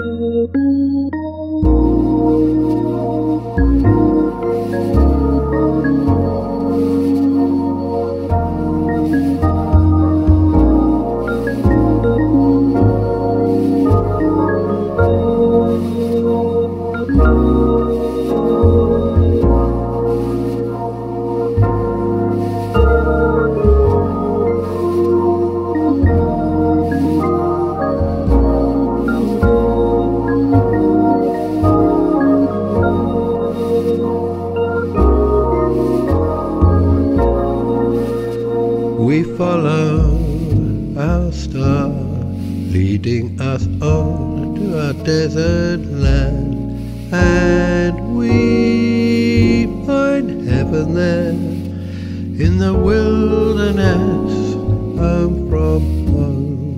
Leading us on to our desert land, and we find heaven there in the wilderness, home from home.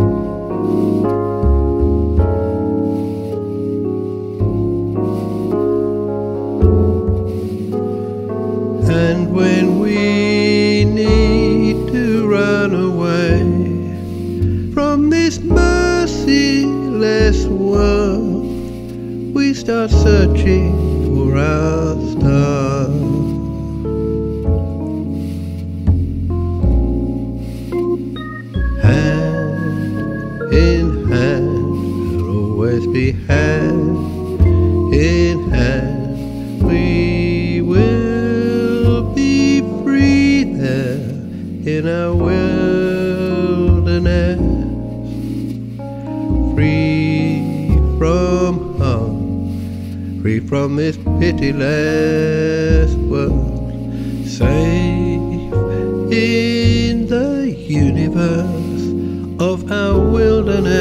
And when we need to run away from this merciless world, we start searching for our star. Hand in hand, we'll always be hand in hand. We will be free there in our wilderness. Free from harm, free from this pitiless world, safe in the universe of our wilderness.